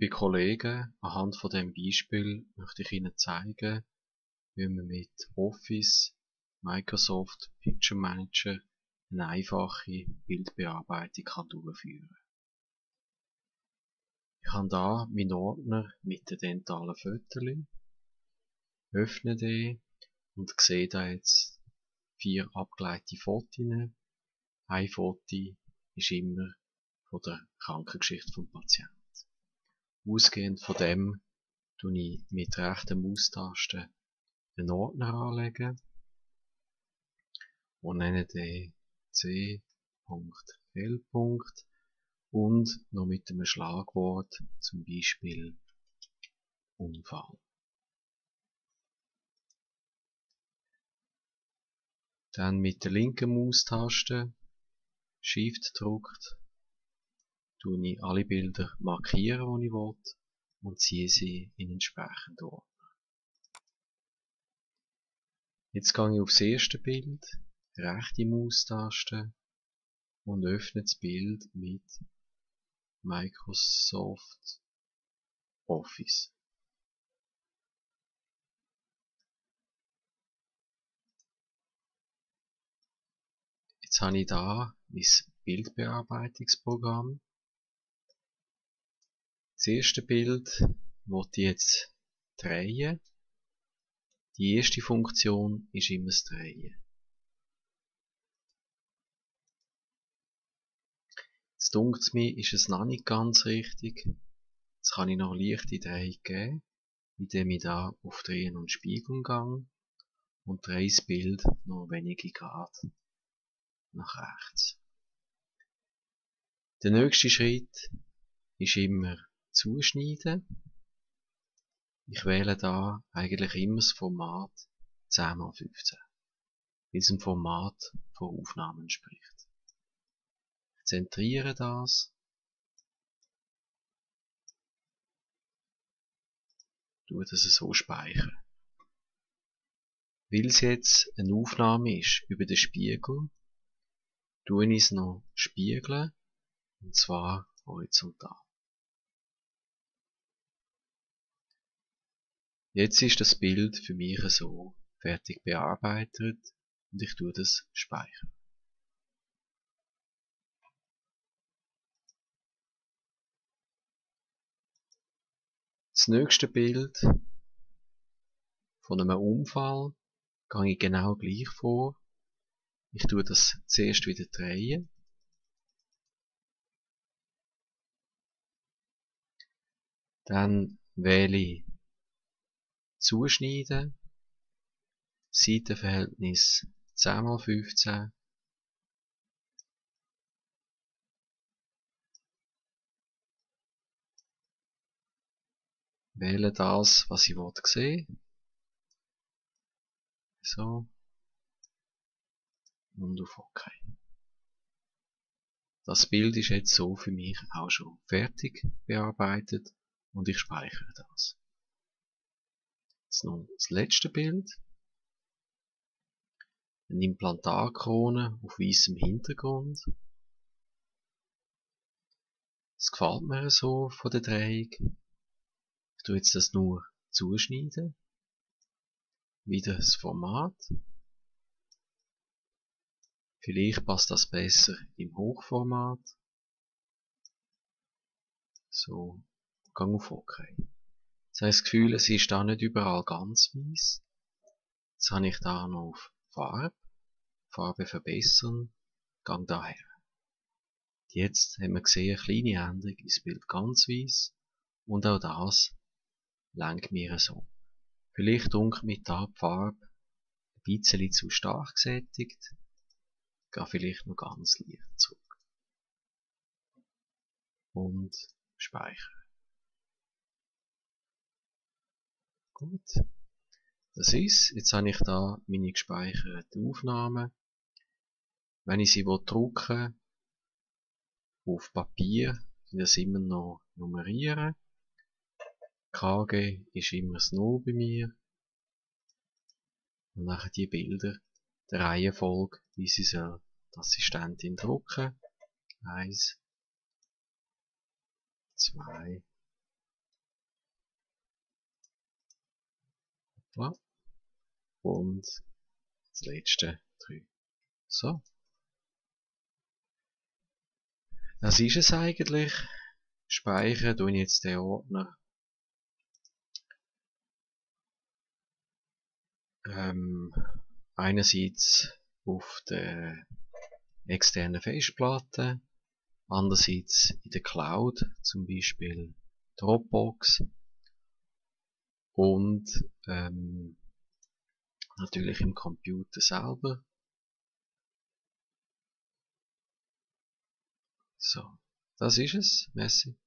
Liebe Kollegen, anhand von dem Beispiel möchte ich Ihnen zeigen, wie man mit Office, Microsoft Picture Manager eine einfache Bildbearbeitung durchführen kann. Ich habe hier meinen Ordner mit den dentalen Fotos, öffne den und sehe da jetzt 4 abgeleitete Fotos. Ein Foto ist immer von der Krankengeschichte vom Patienten. Ausgehend von dem tue ich mit rechter Maustaste einen Ordner anlegen und nenne den C.L. und noch mit einem Schlagwort, zum Beispiel Unfall. Dann mit der linken Maustaste Shift gedrückt tue ich alle Bilder markieren, die ich will, und ziehe sie in entsprechenden Ordner. Jetzt gehe ich aufs erste Bild, rechte Maustaste und öffne das Bild mit Microsoft Office. Jetzt habe ich da mein Bildbearbeitungsprogramm. Das erste Bild möchte ich jetzt drehen. Die erste Funktion ist immer das Drehen. Jetzt dunkt es mir, ist es noch nicht ganz richtig. Jetzt kann ich noch leichte Drehung geben, indem ich da auf Drehen und Spiegeln gehe und drehe das Bild noch wenige Grad nach rechts. Der nächste Schritt ist immer Zuschneiden. Ich wähle da eigentlich immer das Format 10x15, weil es dem Format von Aufnahmen entspricht. Ich zentriere das, tue das so speichern. Weil es jetzt eine Aufnahme ist über den Spiegel, tue ich es noch spiegeln, und zwar horizontal. Jetzt ist das Bild für mich so fertig bearbeitet und ich tue das speichern. Das nächste Bild von einem Unfall gehe ich genau gleich vor. Ich tue das zuerst wieder drehen. Dann wähle ich Zuschneiden, Seitenverhältnis 10x15. Wähle das, was ich sehen will. So. Und auf OK. Das Bild ist jetzt so für mich auch schon fertig bearbeitet und ich speichere das. Jetzt noch das letzte Bild. Eine Implantatkrone auf weißem Hintergrund. Das gefällt mir so von der Drehung. Ich tue jetzt das nur zuschneiden. Wieder das Format. Vielleicht passt das besser im Hochformat. So, gang auf OK. Jetzt habe ich das Gefühl, es ist da nicht überall ganz weiß. Jetzt habe ich da noch auf Farbe verbessern, gang daher. Jetzt haben wir gesehen, eine kleine Änderung ins Bild ganz weiß und auch das lenkt mir so. Vielleicht dunkelt mir da die Farbe ein bisschen zu stark gesättigt, gehe vielleicht noch ganz leicht zurück. Und speichere. Gut. Das ist, jetzt habe ich da meine gespeicherten Aufnahmen. Wenn ich sie drucken auf Papier, das immer noch nummerieren. KG ist immer das 0 bei mir. Und nachher die Bilder, der Reihenfolge, wie sie soll die Assistentin drucken. 1, 2, Voilà. Und das letzte 3. So. Das ist es eigentlich. Speichern tue ich jetzt den Ordner einerseits auf der externen Festplatte, andererseits in der Cloud, zum Beispiel Dropbox und natürlich im Computer selber. So, das ist es. Merci.